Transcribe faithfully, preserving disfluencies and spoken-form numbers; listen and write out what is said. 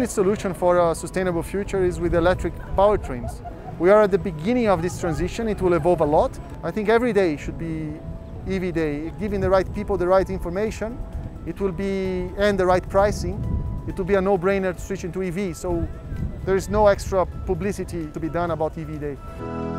only solution for a sustainable future is with electric powertrains. We are at the beginning of this transition. It will evolve a lot. I think every day should be E V day, giving the right people the right information. It will be, and the right pricing. It will be a no-brainer to switch into E V. So there is no extra publicity to be done about E V day.